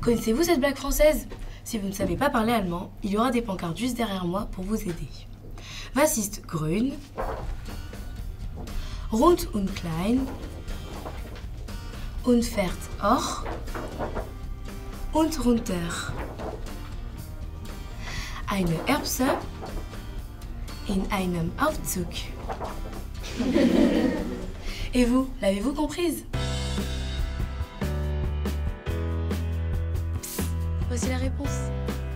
Connaissez-vous cette blague française? Si vous ne savez pas parler allemand, il y aura des pancartes juste derrière moi pour vous aider. Was ist grün? Rund und klein. Und fährt auch. Und runter. Eine Erbse in einem Aufzug. Et vous, l'avez-vous comprise? Psst, voici la réponse.